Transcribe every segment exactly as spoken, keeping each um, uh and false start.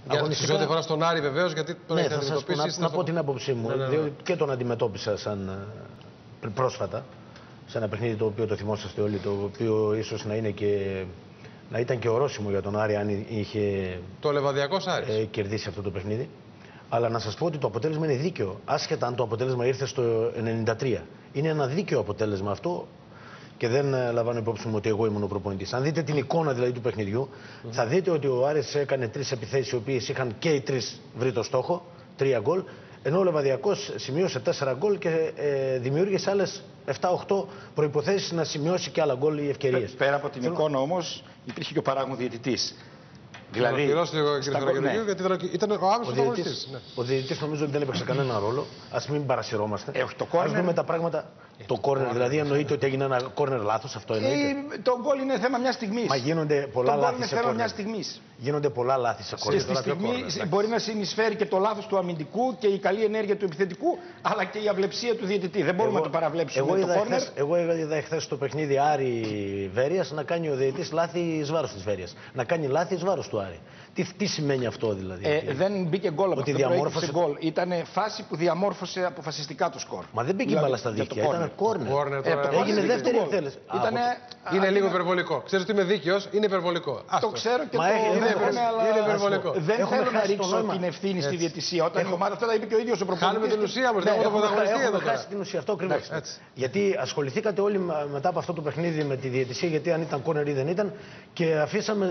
αγωνιστικά... Σε ό,τι αφορά στον Άρη βεβαίως, γιατί τον ναι, έχετε θα σας πω, να, αντιμετωπίσει... να πω την άποψή μου, ναι, ναι, ναι. διότι και τον αντιμετώπισα σαν πρόσφατα, σε ένα παιχνίδι το οποίο το θυμόσαστε όλοι, το οποίο ίσως να, είναι και, να ήταν και ορόσημο για τον Άρη αν είχε το Λεβαδιακός Άρης. Ε, κερδίσει αυτό το παιχνίδι. Αλλά να σας πω ότι το αποτέλεσμα είναι δίκαιο, άσχετα αν το αποτέλεσμα ήρθε στο ενενήντα τρία. Είναι ένα δίκαιο αποτέλεσμα αυτό και δεν λαμβάνω υπόψη μου ότι εγώ ήμουν ο προπονητής. Αν δείτε την εικόνα δηλαδή του παιχνιδιού, mm-hmm. θα δείτε ότι ο Άρης έκανε τρεις επιθέσεις οι οποίες είχαν και οι τρεις βρει το στόχο, τρία γκολ, ενώ ο Λεβαδιακός σημείωσε τέσσερα γκολ και ε, δημιούργησε άλλες επτά οκτώ προϋποθέσεις να σημειώσει και άλλα γκολ ή ευκαιρίες. Πέρα από την Θέλω... εικόνα όμως υπήρχε και ο παράγων διαιτητής. Δηλαδή, ναι. γιατί ήταν ο άμεσος πρωταγωνιστής. Ναι. Ο διαιτητής νομίζω ότι δεν έπαιξε κανένα ρόλο. Ας μην παρασυρώμαστε. Ε, το corner... Ας δούμε τα πράγματα. Ε, το κόρνερ, δηλαδή εννοείται ότι έγινε ένα κόρνερ λάθος, αυτό εννοείται. Ε, το γκολ είναι θέμα μιας στιγμής. Μα γίνονται πολλά το λάθη σε θέμα μιας στιγμής. Γίνονται πολλά λάθη σε κόρνερ. Στη στιγμή μπορεί να συνεισφέρει και το λάθος του αμυντικού και η καλή ενέργεια του επιθετικού, αλλά και η αυλεψία του διαιτητή. Δεν μπορούμε εγώ, να το παραβλέψουμε. Εγώ το είδα, εχθές, εγώ είδα εχθές στο παιχνίδι Άρη Βέρειας να κάνει ο διαιτητής λάθη εις βάρος της Βέρειας. Να κάνει λάθη εις βάρος του Άρη. Τι, τι σημαίνει αυτό δηλαδή? Ε, δεν μπήκε γκολ από ότι αυτό διαμόρφωσε... που γκολ. Ήταν φάση που διαμόρφωσε αποφασιστικά το σκορ. Μα δεν μπήκε δηλαδή, μπάλα στα δίχτυα, ήταν κόρνερ. Ε, έγινε δεύτερη εκτέλεση. Ήτανε... Είναι λίγο υπερβολικό. Ξέρεις ότι είμαι δίκαιος, είναι υπερβολικό. Το ξέρω και Μα το είναι, είναι υπερβολικό. Δεν θέλω να ρίξω την ευθύνη στη διαιτησία. Όταν η ομάδα, αυτό τα είπε και ο ίδιος ο προπονητής. Χάνουμε την ουσία όμως, δεν έχουμε το πρωταγωνιστή εδώ. Έχουμε χάσει την ουσία, αυτό ακριβώς. Γιατί ασχοληθήκατε όλοι μετά από αυτό το παιχνίδι με τη διαιτησία, γιατί αν ήταν κόρνερ ή δεν ήταν, και αφήσαμε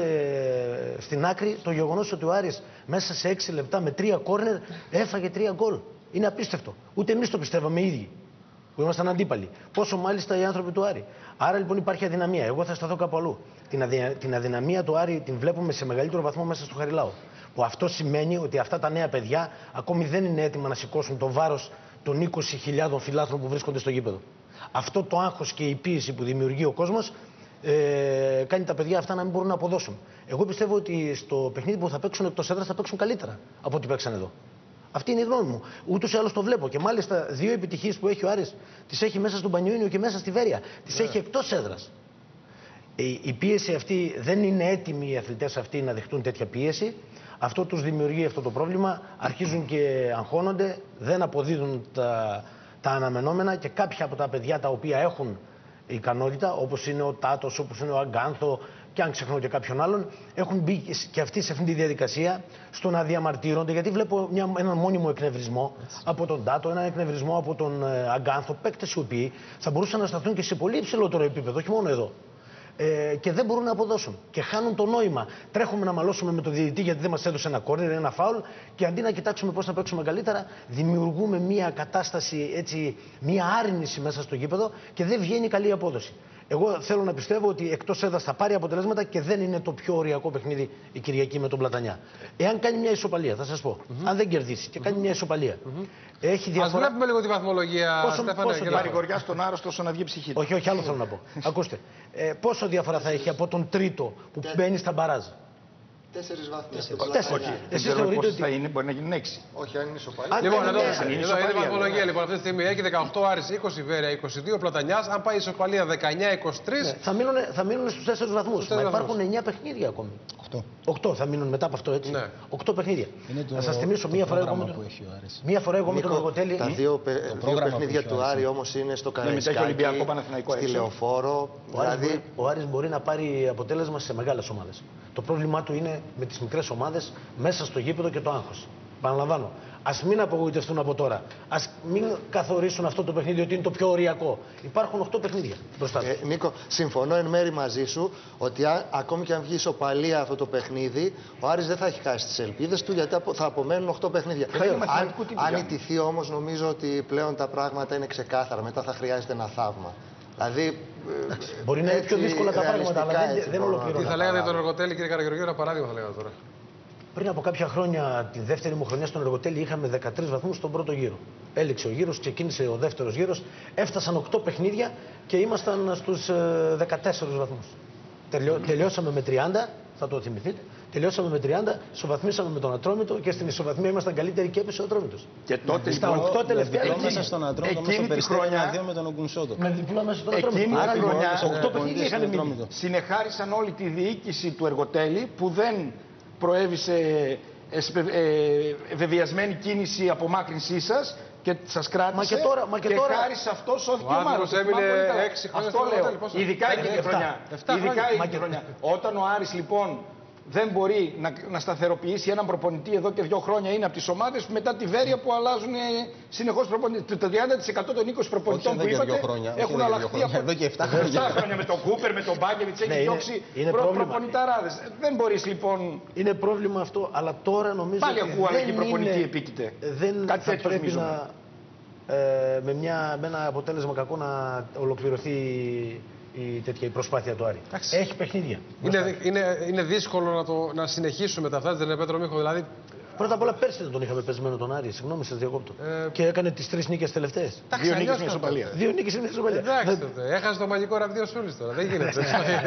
στην άκρη το γεγονός ότι ο Άρης μέσα σε έξι λεπτά με τρία κόρνερ έφαγε τρία γκολ. Είναι απίστευτο. Ούτε εμείς το πιστεύαμε οι ίδιοι, που ήμασταν αντίπαλοι. Πόσο μάλιστα οι άνθρωποι του Άρη. Άρα λοιπόν υπάρχει αδυναμία. Εγώ θα σταθώ κάπου αλλού. Την, αδυ... την αδυναμία του Άρη την βλέπουμε σε μεγαλύτερο βαθμό μέσα στο Χαριλάου. Που αυτό σημαίνει ότι αυτά τα νέα παιδιά ακόμη δεν είναι έτοιμα να σηκώσουν το βάρος των είκοσι χιλιάδων φιλάθλων που βρίσκονται στο γήπεδο. Αυτό το άγχος και η πίεση που δημιουργεί ο κόσμος ε, κάνει τα παιδιά αυτά να μην μπορούν να αποδώσουν. Εγώ πιστεύω ότι στο παιχνίδι που θα παίξουν εκτός έδρας θα παίξουν καλύτερα από ό,τι παίξαν εδώ. Αυτή είναι η γνώμη μου. Ούτως ή άλλως το βλέπω. Και μάλιστα δύο επιτυχίες που έχει ο Άρης τις έχει μέσα στον Πανιούνιο και μέσα στη Βέρεια. Τις yeah. έχει εκτός έδρας. Η, η πίεση αυτή δεν είναι έτοιμοι οι αθλητές αυτοί να δεχτούν τέτοια πίεση. Αυτό τους δημιουργεί αυτό το πρόβλημα. Αρχίζουν και αγχώνονται, δεν αποδίδουν τα, τα αναμενόμενα και κάποια από τα παιδιά τα οποία έχουν ικανότητα, όπως είναι ο Τάτος, όπως είναι ο Αγκάνθο, και αν ξεχνώ και κάποιον άλλον, έχουν μπει και αυτοί σε αυτήν τη διαδικασία στο να διαμαρτύρονται, γιατί βλέπω μια, έναν μόνιμο εκνευρισμό Έτσι. από τον Τάτο, έναν εκνευρισμό από τον ε, Αγκάνθο, παίκτες οι οποίοι θα μπορούσαν να σταθούν και σε πολύ υψηλότερο επίπεδο, όχι μόνο εδώ. Ε, και δεν μπορούν να αποδώσουν. Και χάνουν το νόημα. Τρέχουμε να μαλώσουμε με τον διαιτητή γιατί δεν μας έδωσε ένα κόρνερ, ένα φάουλ, και αντί να κοιτάξουμε πώς θα παίξουμε καλύτερα, δημιουργούμε μια κατάσταση, έτσι, μια άρνηση μέσα στο γήπεδο και δεν βγαίνει καλή απόδοση. Εγώ θέλω να πιστεύω ότι εκτός έδρας θα πάρει αποτελέσματα και δεν είναι το πιο οριακό παιχνίδι η Κυριακή με τον Πλατανιά. Εάν κάνει μια ισοπαλία, θα σας πω, mm-hmm. αν δεν κερδίσει και κάνει mm-hmm. μια ισοπαλία. Mm-hmm. Έχει διαφορά... Ας βλέπουμε λίγο τη βαθμολογία, πόσο, Στέφανε. Πόσο και παρηγοριά στον άρρωστο όσο να βγει ψυχή. Όχι, όχι, άλλο θέλω να πω. Ακούστε, ε, πόσο διαφορά θα έχει από τον τρίτο που μπαίνει στα μπαράζ? Τέσσερις βαθμούς. Όχι, εσείς θεωρείτε ότι θα είναι, μπορεί να γίνουν έξι. Όχι, αν είναι ισοπαλία. Λοιπόν, εδώ είναι η βαθμολογία. Λοιπόν, αυτή τη στιγμή έχει δεκαοκτώ Άρης, είκοσι Βέρεια, είκοσι δύο Πλατανιάς. Αν πάει ισοπαλία δεκαεννιά είκοσι τρία. Θα μείνουν, θα μείνουν στους τέσσερις βαθμούς. Μα υπάρχουν εννιά παιχνίδια ακόμη. οκτώ. οκτώ θα μείνουν μετά από αυτό, έτσι. Ναι. οκτώ παιχνίδια. Να σας θυμίσω μία φορά εγώ με τον, μία φορά εγώ με τον Εργοτέλη. Τα δύο, παι... δύο παιχνίδια του Άρη όμως είναι στο Καραϊσκάκι, στη Λεωφόρο. Ο Άρης μπορεί να πάρει αποτέλεσμα σε μεγάλες ομάδες. Το πρόβλημά του είναι με τις μικρές ομάδες μέσα στο γήπεδο και το άγχος. Παραλαμβάνω. Ας μην απογοητευτούν από τώρα. Ας μην καθορίσουν αυτό το παιχνίδι ότι είναι το πιο οριακό. Υπάρχουν οκτώ παιχνίδια μπροστά τους. Ε, Νίκο, συμφωνώ εν μέρη μαζί σου ότι α, ακόμη και αν βγει ισοπαλία αυτό το παιχνίδι, ο Άρης δεν θα έχει χάσει τις ελπίδες του, γιατί θα απομένουν οκτώ παιχνίδια. Αν, αν ιτηθεί όμως, νομίζω ότι πλέον τα πράγματα είναι ξεκάθαρα. Μετά θα χρειάζεται ένα θαύμα. Δηλαδή, μπορεί να είναι πιο δύσκολα τα πράγματα, αλλά δεν, δεν ολοκληρώνω. Τι θα λέγατε τον Εργοτέλη, κύριε Καραγεωργίου, ένα παράδειγμα θα λέγατε τώρα? Πριν από κάποια χρόνια, τη δεύτερη μου χρονιά στον Εργοτέλη, είχαμε δεκατρείς βαθμούς στον πρώτο γύρο. Έληξε ο γύρος, ξεκίνησε ο δεύτερος γύρος, έφτασαν οκτώ παιχνίδια και ήμασταν στους δεκατέσσερις βαθμούς. Τελειώ, τελειώσαμε με τριάντα, θα το θυμηθείτε. Τελειώσαμε με τριάντα, ισοβαθμίσαμε με τον Ατρόμητο και στην ισοβαθμία ήμασταν καλύτεροι και έπεσε ο Ατρόμητος. Και τότε στα οκτώ τελευταία διπλό μέσα στον Ατρόμητο, μέσα στο Περιστέρι ένα δύο με τον Ογκουνσότο. Με διπλό μέσα στον Ατρόμητο. Εκείνη τη χρονιά οκτώ παιχνίδια είχαν μείνει. Συνεχάρισαν όλη τη διοίκηση του Εργοτέλη που δεν προέβησε ε, βεβαιασμένη κίνηση απομάκρυνσή σας και σας κράτησε. Μα και τώρα, μα και και τώρα... χάρη σε αυτό σώθηκε η ομάδα. έμεινε έξι χρόνια. Αυτό λέω. Ειδικά εκείνη τη χρονιά. Ειδικά εκείνη τη χρονιά. Όταν ο Άρης λοιπόν δεν μπορεί να, να σταθεροποιήσει έναν προπονητή εδώ και δύο χρόνια, είναι από τις ομάδες μετά τη Βέρεια που αλλάζουν συνεχώς προπονητές. Το τριάντα τοις εκατό των είκοσι προπονητών που είπατε έχουν αλλάχθει από εδώ και επτά χρόνια. Με τον Κούπερ, με τον Μπάκεβιτς, έχει διώξει προπονηταράδες. Δεν μπορείς λοιπόν. Είναι πρόβλημα αυτό, αλλά τώρα νομίζω. Πάλι ακούγαμε και οι προπονητοί επίκειται. Δεν Κάτι θα πρέπει να. Ε, με, μια, με ένα αποτέλεσμα κακό να ολοκληρωθεί η τέτοια η προσπάθεια του Άρη. Άξι. Έχει παιχνίδια. Είναι, είναι, είναι δύσκολο να, το, να συνεχίσουμε τα αυτά, δεν είναι Πέτρο Μίχο, δηλαδή. Πρώτα απ' όλα πέρσι δεν τον είχαμε πεσμένο τον Άρη, συγγνώμη σας διακόπτω. Ε... Και έκανε τις τρεις νίκες τελευταίες. Δύο νίκες με ισοπαλία. Δύο νίκες με ισοπαλία. Εντάξει τότε, έχασε το μαγικό ραβδί ο Σούλης τώρα, δεν γίνεται.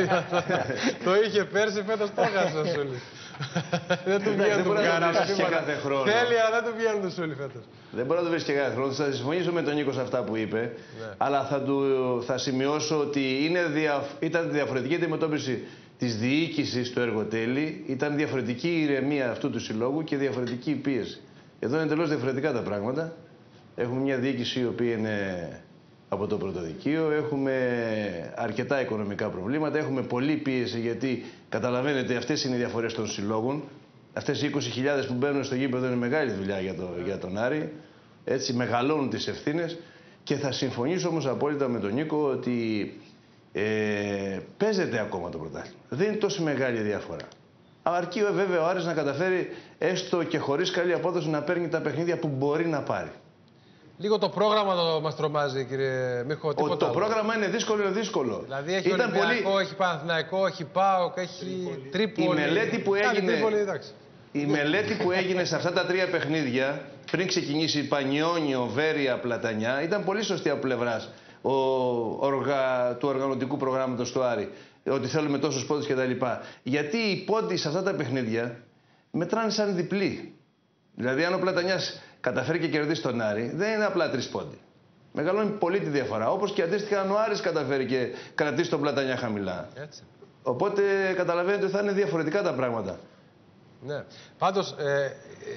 Το είχε πέρσι, φέτος το έχασε ο Σούλης. Δεν του βγαίνουν του κάθε χρόνο. Θέλει, αλλά δεν του βγαίνουν του Σούλη φέτος. Δεν μπορεί να το βρει και κάθε χρόνο. Θα συμφωνήσω με τον Νίκο σε αυτά που είπε. Ναι. Αλλά θα, του, θα σημειώσω ότι είναι δια, ήταν διαφορετική αντιμετώπιση της διοίκησης του εργοτέλη. Ήταν διαφορετική η ηρεμία αυτού του συλλόγου και διαφορετική η πίεση. Εδώ είναι εντελώς διαφορετικά τα πράγματα. Έχουμε μια διοίκηση η οποία είναι από το πρωτοδικείο. Έχουμε αρκετά οικονομικά προβλήματα. Έχουμε πολλή πίεση γιατί καταλαβαίνετε αυτές είναι οι διαφορές των συλλόγων. Αυτές οι είκοσι χιλιάδες που μπαίνουν στο γήπεδο είναι μεγάλη δουλειά για, το, για τον Άρη. Έτσι μεγαλώνουν τις ευθύνες. Και θα συμφωνήσω όμως απόλυτα με τον Νίκο ότι ε, παίζεται ακόμα το πρωτάθλημα. Δεν είναι τόσο μεγάλη διαφορά. Αρκεί βέβαια ο Άρης να καταφέρει έστω και χωρίς καλή απόδοση να παίρνει τα παιχνίδια που μπορεί να πάρει. Λίγο το πρόγραμμα το μας τρομάζει, κύριε Μίχο. Το άλλο. Πρόγραμμα είναι δύσκολο, είναι δύσκολο. Δηλαδή έχει Ήταν Ολυμπιακό, πολύ... έχει Παναθηναϊκό, έχει ΠΑΟΚ, έχει Τρίπολη. Η μελέτη που έγινε, Τρίπολη, η μελέτη που έγινε σε αυτά τα τρία παιχνίδια, πριν ξεκινήσει Πανιόνιο, Βέρεια, Πλατανιά, ήταν πολύ σωστή από πλευράς οργα... του οργανωτικού προγράμματος του Άρη. Ότι θέλουμε τόσους πόντους κτλ. Γιατί οι πόντοι σε αυτά τα παιχνίδια μετράνε σαν διπλή. Δηλαδή, αν ο Πλατανιάς καταφέρει και κερδίσει τον Άρη, δεν είναι απλά τρεις πόντοι. Μεγαλώνει πολύ τη διαφορά. Όπως και αντίστοιχα, αν ο Άρης καταφέρει και κρατήσει τον Πλατανιά χαμηλά. Έτσι. Οπότε καταλαβαίνετε ότι θα είναι διαφορετικά τα πράγματα. Ναι. Πάντως, ε,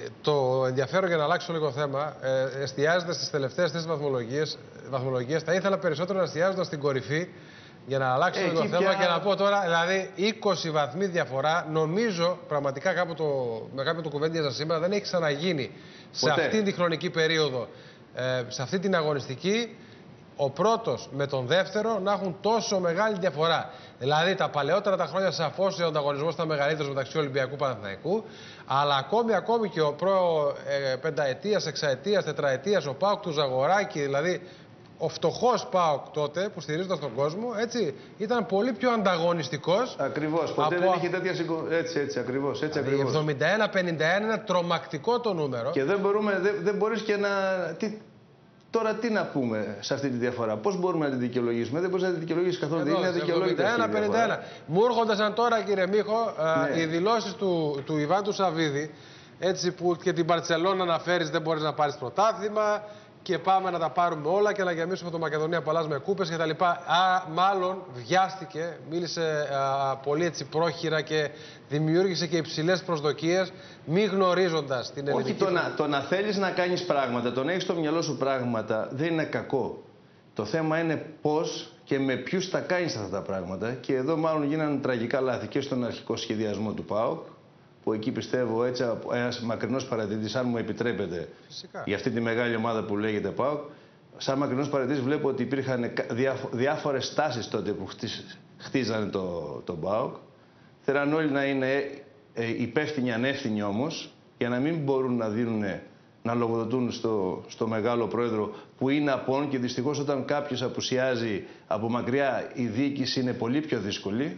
το ενδιαφέρον για να αλλάξω λίγο θέμα, ε, εστιάζεται στις τελευταίες τρεις βαθμολογίες. βαθμολογίες. Θα ήθελα περισσότερο να εστιάζοντα στην κορυφή για να αλλάξω ε, λίγο θέμα πια... και να πω τώρα, δηλαδή είκοσι βαθμοί διαφορά, νομίζω πραγματικά κάπου το, με κάποιο το κουβέντιαζα σήμερα, δεν έχει ξαναγίνει σε αυτή τη χρονική περίοδο, ε, σε αυτή την αγωνιστική, ο πρώτος με τον δεύτερο να έχουν τόσο μεγάλη διαφορά. Δηλαδή τα παλαιότερα τα χρόνια σαφώς ο ανταγωνισμός ήταν μεγαλύτερος μεταξύ Ολυμπιακού και Παναθηναϊκού, αλλά ακόμη, ακόμη και ο προ ε, πενταετίας, εξαετίας, τετραετίας, ο ΠΑΟΚ του Ζαγοράκη, δηλαδή ο φτωχός ΠΑΟΚ τότε που στηρίζονταν στον κόσμο, έτσι, ήταν πολύ πιο ανταγωνιστικός. Ακριβώς. Ποτέ από... δεν είχε τέτοια συγκο... Έτσι, έτσι, ακριβώς. Έτσι, δηλαδή, ακριβώς. εβδομήντα ένα πενήντα ένα είναι τρομακτικό το νούμερο. Και δεν μπορούμε, δεν, δεν μπορείς και να... Τι... Τώρα τι να πούμε σε αυτή τη διαφορά, πώς μπορούμε να τη δικαιολογήσουμε, δεν μπορείς να τη δικαιολογήσεις καθόλου. Είναι αδικαιολόγητη. εβδομήντα ένα πενήντα ένα. Μου έρχονταν τώρα, κύριε Μίχο, ναι. οι δηλώσεις του, του Ιβάν του Σαββίδη, έτσι, που και την Μπαρτσελόνα αναφέρεις δεν μπορείς να πάρεις πρωτάθλημα και πάμε να τα πάρουμε όλα και να γεμίσουμε το Μακεδονία Παλάς με κούπες κτλ. Α, μάλλον βιάστηκε, μίλησε α, πολύ έτσι πρόχειρα και δημιούργησε και υψηλές προσδοκίες, μη γνωρίζοντας την ελληνική... Όχι, το να, το να θέλεις να κάνεις πράγματα, το να έχεις στο μυαλό σου πράγματα δεν είναι κακό. Το θέμα είναι πώς και με ποιους τα κάνεις αυτά τα πράγματα. Και εδώ μάλλον γίνανε τραγικά λάθη και στον αρχικό σχεδιασμό του ΠΑΟΚ, που εκεί πιστεύω έτσι ένας μακρινός παρατηρητής, αν μου επιτρέπετε, φυσικά, για αυτή τη μεγάλη ομάδα που λέγεται ΠΑΟΚ, σαν μακρινός παρατηρητής βλέπω ότι υπήρχαν διάφορες τάσεις τότε που χτίζανε το, το ΠΑΟΚ. Θέλαν όλοι να είναι υπεύθυνοι, ανεύθυνοι όμως, για να μην μπορούν να δίνουν, να λογοδοτούν στο, στο μεγάλο πρόεδρο που είναι απόν, και δυστυχώς όταν κάποιος απουσιάζει από μακριά η διοίκηση είναι πολύ πιο δύσκολη.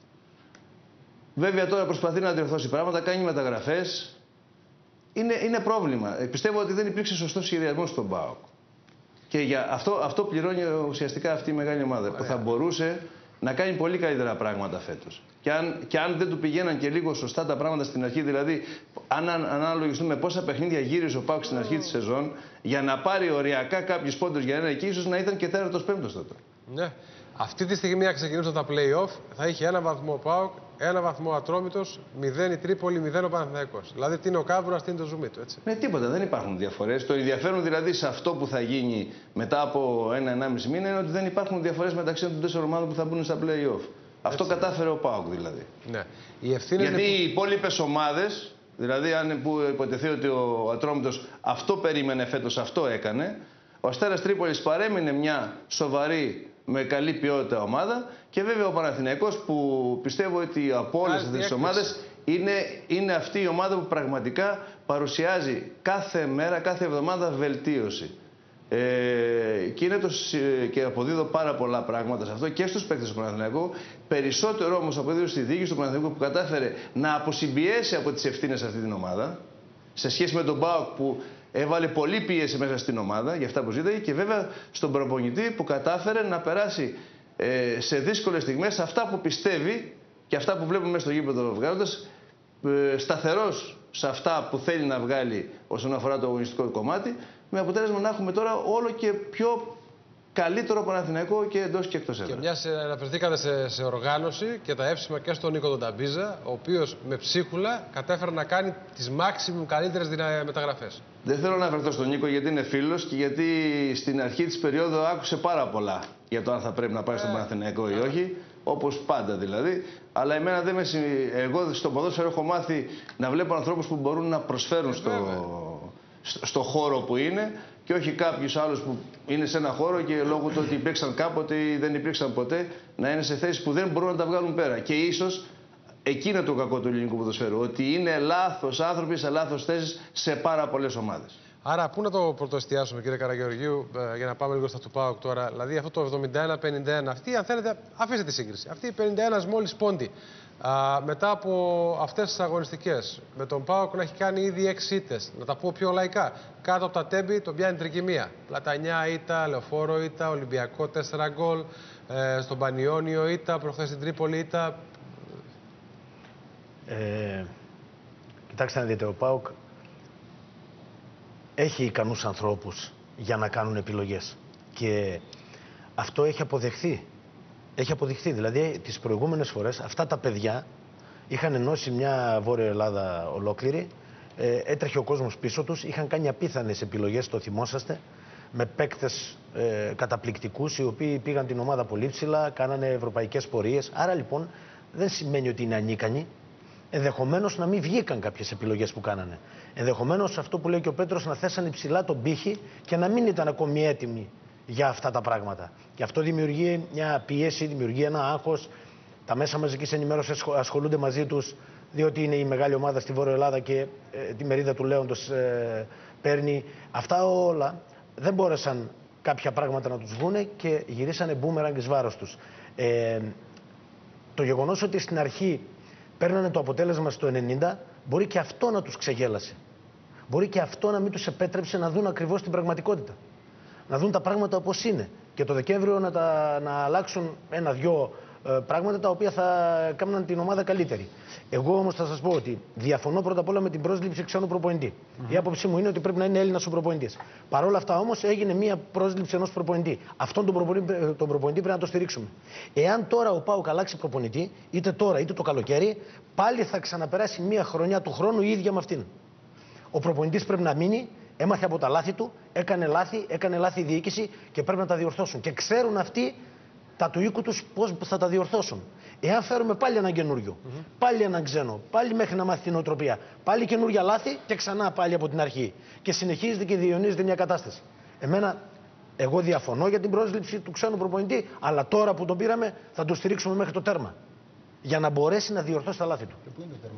Βέβαια τώρα προσπαθεί να διορθώσει πράγματα, κάνει μεταγραφές. Είναι, είναι πρόβλημα. Πιστεύω ότι δεν υπήρξε σωστός σχεδιασμός στον ΠΑΟΚ. Και για αυτό, αυτό πληρώνει ουσιαστικά αυτή η μεγάλη ομάδα. Ωραία. Που θα μπορούσε να κάνει πολύ καλύτερα πράγματα φέτος. Και αν, και αν δεν του πηγαίναν και λίγο σωστά τα πράγματα στην αρχή, δηλαδή αν αναλογιστούμε πόσα παιχνίδια γύρισε ο ΠΑΟΚ στην αρχή της σεζόν, για να πάρει οριακά κάποιους πόντους για ένα εκεί, ίσως να ήταν και τέταρτος πέμπτος τότε. Ναι. Αυτή τη στιγμή, αν ξεκινούσαν τα play-off, θα είχε ένα βαθμό ο ΠΑΟΚ, ένα βαθμό Ατρόμητος, μηδέν η Τρίπολη, μηδέν ο Παναθηναϊκός. Δηλαδή τι είναι ο Κάβουρας, τι είναι το ζουμί του. Έτσι. Ναι, τίποτα, δεν υπάρχουν διαφορές. Το ενδιαφέρον δηλαδή σε αυτό που θα γίνει μετά από ένα-ενάμιση μήνα είναι ότι δεν υπάρχουν διαφορές μεταξύ των τέσσερων ομάδων που θα μπουν στα play-off. Αυτό έτσι κατάφερε ο ΠΑΟΚ δηλαδή. Ναι. Οι ευθύνες Γιατί είναι... οι υπόλοιπες ομάδες, δηλαδή αν που υποτεθεί ότι ο Ατρόμητος αυτό περίμενε φέτος, αυτό έκανε, ο Αστέρας Τρίπολης παρέμεινε μια σοβαρή με καλή ποιότητα ομάδα και βέβαια ο Παναθηναϊκός που πιστεύω ότι από όλες αυτές τις ομάδες είναι, είναι αυτή η ομάδα που πραγματικά παρουσιάζει κάθε μέρα, κάθε εβδομάδα βελτίωση. Ε, και, είναι το, και αποδίδω πάρα πολλά πράγματα σε αυτό και στους παίκτες του Παναθηναϊκού. Περισσότερο όμως αποδίδω στη διοίκηση του Παναθηναϊκού που κατάφερε να αποσυμπιέσει από τις ευθύνες αυτή την ομάδα σε σχέση με τον ΠΑΟΚ που έβαλε πολλή πίεση μέσα στην ομάδα για αυτά που ζήταγε και βέβαια στον προπονητή που κατάφερε να περάσει ε, σε δύσκολες στιγμές αυτά που πιστεύει και αυτά που βλέπουμε μέσα στο γήπεδο βγάζοντας ε, σταθερός σε αυτά που θέλει να βγάλει όσον αφορά το αγωνιστικό κομμάτι, με αποτέλεσμα να έχουμε τώρα όλο και πιο καλύτερο Παναθηναϊκό και εντός και εκτός έδρας. Και μιας αναφερθήκατε σε, σε οργάνωση και τα εύσημα και στον Νίκο τον Ταμπίζα, ο οποίος με ψίχουλα κατέφερε να κάνει τις maximum καλύτερες μεταγραφές. Δεν θέλω να αναφερθώ στον Νίκο γιατί είναι φίλος και γιατί στην αρχή της περίοδου άκουσε πάρα πολλά για το αν θα πρέπει να πάει στον Παναθηναϊκό ή όχι, όπως πάντα δηλαδή. Αλλά εμένα δεν με συ... εγώ στο ποδόσφαιρο έχω μάθει να βλέπω ανθρώπους που μπορούν να προσφέρουν στο... στο χώρο που είναι και όχι κάποιους άλλους που είναι σε ένα χώρο και λόγω του ότι υπήρξαν κάποτε ή δεν υπήρξαν ποτέ να είναι σε θέσεις που δεν μπορούν να τα βγάλουν πέρα. Και ίσως εκεί είναι το κακό του ελληνικού ποδοσφαίρου, ότι είναι λάθος άνθρωποι σε λάθος θέσεις σε πάρα πολλές ομάδες. Άρα, πού να το πρωτοεστιάσουμε, κύριε Καραγεωργίου, για να πάμε λίγο στα του ΠΑΟΚ τώρα. Δηλαδή, αυτό το εβδομήντα ένα πενήντα ένα, αυτή, αν θέλετε, αφήστε τη σύγκριση. Αυτή η πενήντα ένα μόλις πόντι, α, μετά από αυτές τις αγωνιστικές, με τον ΠΑΟΚ να έχει κάνει ήδη έξι ήττες, να τα πω πιο λαϊκά. Κάτω από τα τέμπη τον πιάνει τρικυμία. Πλατανιά ήττα, Λεωφόρο ήττα, Ολυμπιακό τέσσερα γκολ, ε, στον Πανιόνιο ήττα, προχθές στην Τρίπολη ήττα. Ε, κοιτάξτε να δείτε, ο ΠΑΟΚ έχει ικανούς ανθρώπους για να κάνουν επιλογές και αυτό έχει αποδεχθεί. Έχει αποδειχθεί. Δηλαδή τις προηγούμενες φορές αυτά τα παιδιά είχαν ενώσει μια Βόρεια Ελλάδα ολόκληρη, ε, έτρεχε ο κόσμος πίσω τους, είχαν κάνει απίθανες επιλογές, το θυμόσαστε, με παίκτες ε, καταπληκτικούς οι οποίοι πήγαν την ομάδα πολύ ψηλά, κάνανε ευρωπαϊκές πορείες. Άρα λοιπόν δεν σημαίνει ότι είναι ανίκανοι. Ενδεχομένως να μην βγήκαν κάποιες επιλογές που κάνανε. Ενδεχομένως αυτό που λέει και ο Πέτρος, να θέσανε ψηλά τον πύχη και να μην ήταν ακόμη έτοιμοι για αυτά τα πράγματα. Και αυτό δημιουργεί μια πίεση, δημιουργεί ένα άγχος. Τα μέσα μαζικής ενημέρωσης ασχολούνται μαζί τους, διότι είναι η μεγάλη ομάδα στη Βόρεια Ελλάδα και ε, τη μερίδα του Λέοντος ε, παίρνει. Αυτά όλα δεν μπόρεσαν κάποια πράγματα να τους βγούνε και γυρίσανε μπούμεραγκ εις βάρος τους. Ε, το γεγονός ότι στην αρχή παίρνανε το αποτέλεσμα στο ενενήντα, μπορεί και αυτό να τους ξεγέλασε. Μπορεί και αυτό να μην τους επέτρεψε να δουν ακριβώς την πραγματικότητα. Να δουν τα πράγματα όπως είναι. Και το Δεκέμβριο να, τα, να αλλάξουν ένα-δυο ε, πράγματα τα οποία θα κάνουν την ομάδα καλύτερη. Εγώ όμως θα σας πω ότι διαφωνώ πρώτα απ' όλα με την πρόσληψη ξένου προπονητή. Mm-hmm. Η άποψή μου είναι ότι πρέπει να είναι Έλληνας ο προπονητής. Παρ' όλα αυτά όμως έγινε μια πρόσληψη ενός προπονητή. Αυτόν τον προπονητή, τον προπονητή πρέπει να το στηρίξουμε. Εάν τώρα ο ΠΑΟΚ αλλάξει προπονητή, είτε τώρα είτε το καλοκαίρι, πάλι θα ξαναπεράσει μια χρονιά του χρόνου η ίδια με αυτήν. Ο προπονητής πρέπει να μείνει. Έμαθε από τα λάθη του, έκανε λάθη, έκανε λάθη η διοίκηση και πρέπει να τα διορθώσουν. Και ξέρουν αυτοί τα του οίκου τους πώς θα τα διορθώσουν. Εάν φέρουμε πάλι έναν καινούριο, mm-hmm. πάλι έναν ξένο, πάλι μέχρι να μάθει την νοοτροπία, πάλι καινούρια λάθη και ξανά πάλι από την αρχή. Και συνεχίζεται και διαιωνίζεται μια κατάσταση. Εμένα, εγώ διαφωνώ για την πρόσληψη του ξένου προπονητή, αλλά τώρα που τον πήραμε θα τον στηρίξουμε μέχρι το τέρμα. Για να μπορέσει να διορθώσει τα λάθη του. Και πού είναι το τέρμα?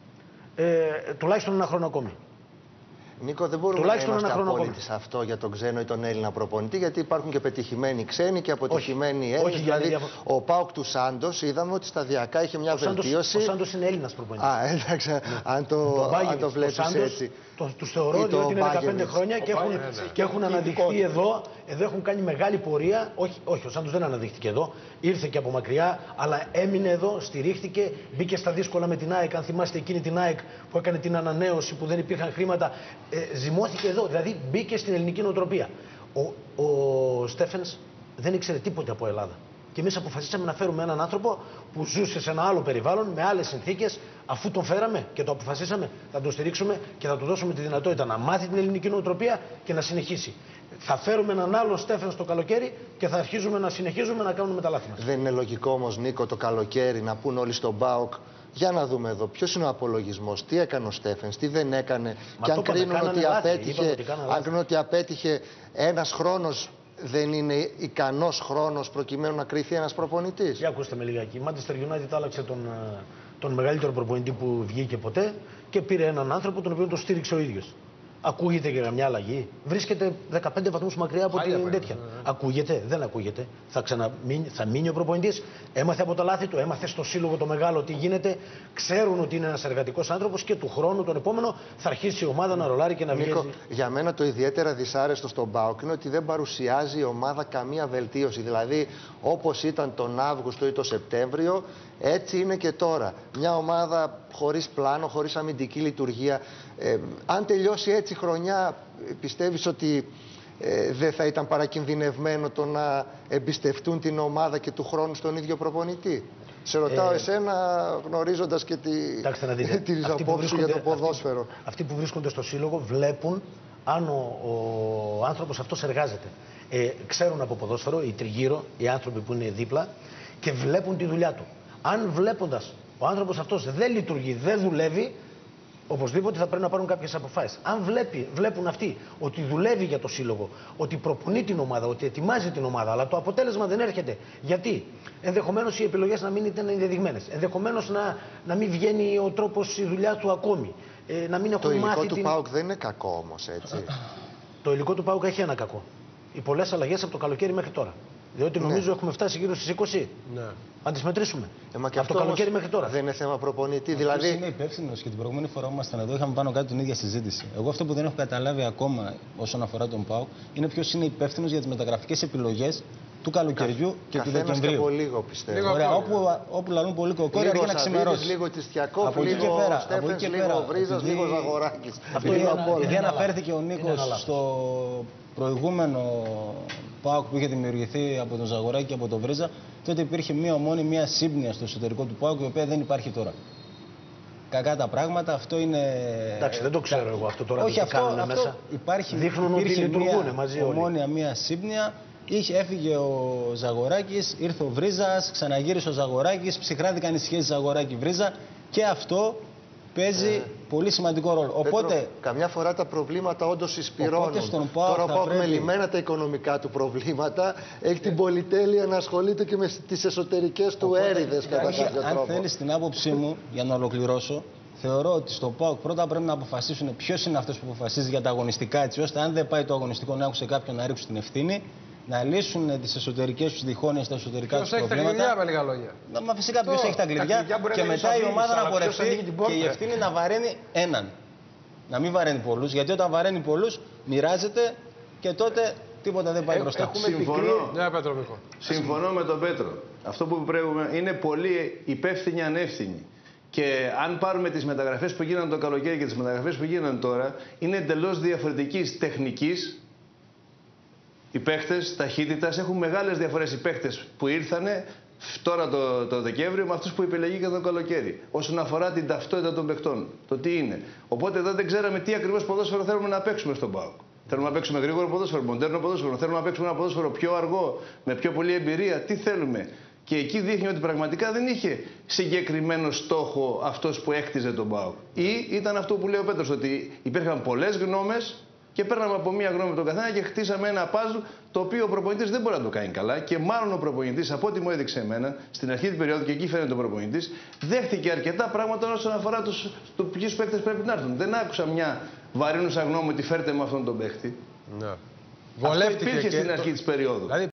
Ε, τουλάχιστον ένα χρόνο ακόμη. Νίκο, δεν μπορούμε Τουλάχιστον να είμαστε απόλυτοι σε αυτό για τον ξένο ή τον Έλληνα προπονητή, γιατί υπάρχουν και πετυχημένοι ξένοι και αποτυχημένοι Έλληνες. Όχι, δηλαδή, δηλαδή, ο ΠΑΟΚ του Σάντος είδαμε ότι σταδιακά είχε μια ο βελτίωση. Σάντος, ο Σάντος είναι Έλληνας προπονητής. Α, εντάξει, ναι. αν το, το, το βλέπεις έτσι. Το, τους θεωρώ ότι είναι δεκαπέντε χρόνια και έχουν, και έχουν αναδειχθεί εδώ. Εδώ έχουν κάνει μεγάλη πορεία. Όχι, όχι, ο Σάντος δεν αναδείχθηκε εδώ. Ήρθε και από μακριά, αλλά έμεινε εδώ, στηρίχθηκε, μπήκε στα δύσκολα με την ΑΕΚ. Αν θυμάστε εκείνη την ΑΕΚ που έκανε την ανανέωση, που δεν υπήρχαν χρήματα, ε, ζυμώθηκε εδώ. Δηλαδή μπήκε στην ελληνική νοοτροπία. Ο, ο Στέφενς δεν ήξερε τίποτε από Ελλάδα. Και εμείς αποφασίσαμε να φέρουμε έναν άνθρωπο που ζούσε σε ένα άλλο περιβάλλον, με άλλες συνθήκες. Αφού τον φέραμε και το αποφασίσαμε, θα τον στηρίξουμε και θα του δώσουμε τη δυνατότητα να μάθει την ελληνική νοοτροπία και να συνεχίσει. Θα φέρουμε έναν άλλο Στέφεν στο καλοκαίρι και θα αρχίζουμε να συνεχίζουμε να κάνουμε τα λάθη μας. Δεν είναι λογικό όμως, Νίκο, το καλοκαίρι να πούν όλοι στον ΠΑΟΚ: για να δούμε εδώ ποιος είναι ο απολογισμός, τι έκανε ο Στέφενς, τι δεν έκανε. Μα και αν είπαμε, κρίνουν ότι, λάθη, απέτυχε, ότι αν κρίνουν ότι απέτυχε ένας χρόνος, δεν είναι ικανός χρόνος προκειμένου να κριθεί ένας προπονητής. Για ακούστε με λιγάκι. Η Manchester United άλλαξε τον, τον μεγαλύτερο προπονητή που βγήκε ποτέ και πήρε έναν άνθρωπο τον οποίο τον στήριξε ο ίδιος. Ακούγεται για μια αλλαγή. Βρίσκεται δεκαπέντε βαθμούς μακριά από την τέτοια. Ναι. Ακούγεται, δεν ακούγεται. Θα, ξαναμείνει, θα μείνει ο προπονητής. Έμαθε από τα λάθη του, έμαθε στο σύλλογο το μεγάλο τι γίνεται. Ξέρουν ότι είναι ένας εργατικός άνθρωπος και του χρόνου, τον επόμενο, θα αρχίσει η ομάδα να ρολάρει και να βγαίνει. Νίκο, για μένα το ιδιαίτερα δυσάρεστο στον ΠΑΟΚ είναι ότι δεν παρουσιάζει η ομάδα καμία βελτίωση. Δηλαδή, όπως ήταν τον Αύγουστο ή τον Σεπτέμβριο, έτσι είναι και τώρα. Μια ομάδα χωρίς πλάνο, χωρίς αμυντική λειτουργία. Ε, αν τελειώσει έτσι η χρονιά, πιστεύεις ότι ε, δεν θα ήταν παρακινδυνευμένο το να εμπιστευτούν την ομάδα και του χρόνου στον ίδιο προπονητή? Σε ρωτάω ε, εσένα, γνωρίζοντας και τη, τις απόψεις για το ποδόσφαιρο. Αυτοί, αυτοί που βρίσκονται στο σύλλογο βλέπουν αν ο, ο άνθρωπος αυτός εργάζεται. Ε, ξέρουν από ποδόσφαιρο, οι τριγύρω, οι άνθρωποι που είναι δίπλα, και βλέπουν τη δουλειά του. Αν βλέποντας ο άνθρωπος αυτός δεν λειτουργεί, δεν δουλεύει, οπωσδήποτε θα πρέπει να πάρουν κάποιες αποφάσεις. Αν βλέπει, βλέπουν αυτοί ότι δουλεύει για το σύλλογο, ότι προπονεί την ομάδα, ότι ετοιμάζει την ομάδα, αλλά το αποτέλεσμα δεν έρχεται. Γιατί? Ενδεχομένως οι επιλογές να μην ήταν ενδεδειγμένες. Ενδεχομένως να, να μην βγαίνει ο τρόπος, η δουλειά του ακόμη. Ε, να μην έχουν το υλικό μάθει του την... ΠΑΟΚ δεν είναι κακό όμως, έτσι. Το υλικό του ΠΑΟΚ έχει ένα κακό. Οι πολλές αλλαγές από το καλοκαίρι μέχρι τώρα. Διότι νομίζω ναι. έχουμε φτάσει γύρω στις είκοσι. Ναι. Αν τις μετρήσουμε. Ε, μα και από το καλοκαίρι μέχρι τώρα. Δεν είναι θέμα προπονητή. Αυτό δηλαδή. Είναι υπεύθυνος και την προηγούμενη φορά που ήμασταν εδώ είχαμε πάνω κάτω την ίδια συζήτηση. Εγώ αυτό που δεν έχω καταλάβει ακόμα όσον αφορά τον ΠΑΟΚ είναι ποιος είναι υπεύθυνος για τις μεταγραφικές επιλογές του καλοκαιριού Κα, και του Δεκεμβρίου. Και από λίγο πιστεύω. Ωραία, όπου, όπου λαλούν πολύ κοκόρια αρκεί να ξημερώσει. Λίγο Τιστιακόφ, λίγο Στέφενς, λίγο Βρίζας, λίγο Ζαγοράκης. Επειδή αναφέρθηκε ο Νίκος στο προηγούμενο ΠΑΟΚ που είχε δημιουργηθεί από τον Ζαγοράκη και από τον Βρίζα, τότε υπήρχε μία μόνη μία σύμπνοια στο εσωτερικό του ΠΑΟΚ, η οποία δεν υπάρχει τώρα. Κακά τα πράγματα, αυτό είναι. Εντάξει, δεν το ξέρω εγώ αυτό τώρα. Όχι, αυτό, αυτό μέσα. Υπάρχει, δείχνουν ότι λειτουργούν μαζί όλοι. Ομόνια μία σύμπνοια. Είχε, έφυγε ο Ζαγοράκης, ήρθε ο Βρίζας, ξαναγύρισε ο Ζαγοράκης, ψυχράθηκαν οι σχέσεις Ζαγοράκη-Βρίζα και αυτό παίζει ε. πολύ σημαντικό ρόλο. Οπότε, Πέτρο, καμιά φορά τα προβλήματα όντως συσπυρώνουν. Τώρα που έχουμε λυμμένα τα οικονομικά του προβλήματα, έχει την πολυτέλεια να ασχολείται και με τις εσωτερικές του έρηδες κατά κάποιο τρόπο. Αν θέλεις την άποψή μου, για να ολοκληρώσω, θεωρώ ότι στο ΠΑΟΚ πρώτα πρέπει να αποφασίσουν ποιος είναι αυτός που αποφασίζει για τα αγωνιστικά, έτσι ώστε αν δεν πάει το αγωνιστικό να έχουν σε κάποιον να ρίξουν την ευθύνη. Να λύσουν τις εσωτερικές τους διχόνοιες, τα εσωτερικά τους προβλήματα. Ποιος έχει τα κλειδιά, με λίγα λόγια. Μα φυσικά ποιος έχει τα κλειδιά και μετά η ομάδα να πορευτεί και η ευθύνη να βαραίνει έναν. Να μην βαραίνει πολλούς, γιατί όταν βαραίνει πολλούς μοιράζεται και τότε τίποτα δεν πάει μπροστά. Συμφωνώ. Ναι, Πέτρο, Μίκο. Συμφωνώ με τον Πέτρο. Αυτό που πρέπει είναι πολύ υπεύθυνοι ανεύθυνοι. Και αν πάρουμε τις μεταγραφές που γίνανε το καλοκαίρι και τις μεταγραφές που γίνανε τώρα, είναι εντελώς διαφορετικής τεχνικής. Οι παίχτες ταχύτητας έχουν μεγάλες διαφορές. Οι παίχτες που ήρθανε τώρα το, το Δεκέμβριο με αυτούς που επιλεγήκαν το καλοκαίρι. Όσον αφορά την ταυτότητα των παιχτών, το τι είναι. Οπότε εδώ δεν ξέραμε τι ακριβώς ποδόσφαιρο θέλουμε να παίξουμε στον ΠΑΟΚ. Θέλουμε να παίξουμε γρήγορο ποδόσφαιρο, μοντέρνο ποδόσφαιρο. Θέλουμε να παίξουμε ένα ποδόσφαιρο πιο αργό, με πιο πολλή εμπειρία. Τι θέλουμε. Και εκεί δείχνει ότι πραγματικά δεν είχε συγκεκριμένο στόχο αυτός που έκτιζε τον ΠΑΟΚ. Ή ήταν αυτό που λέει ο Πέτρος, ότι υπήρχαν πολλές γνώμες. Και παίρναμε από μία γνώμη τον καθένα και χτίσαμε ένα παζλ το οποίο ο προπονητής δεν μπορεί να το κάνει καλά. Και μάλλον ο προπονητής, από ό,τι μου έδειξε εμένα, στην αρχή της περίοδου, και εκεί φαίνεται ο προπονητής, δέχτηκε αρκετά πράγματα όσον αφορά τους το ποιους παίκτες πρέπει να έρθουν. Δεν άκουσα μια βαρύνουσα γνώμη ότι φέρτε με αυτόν τον παίκτη. Ναι. Αυτό υπήρχε στην αρχή της περίοδου. Δηλαδή...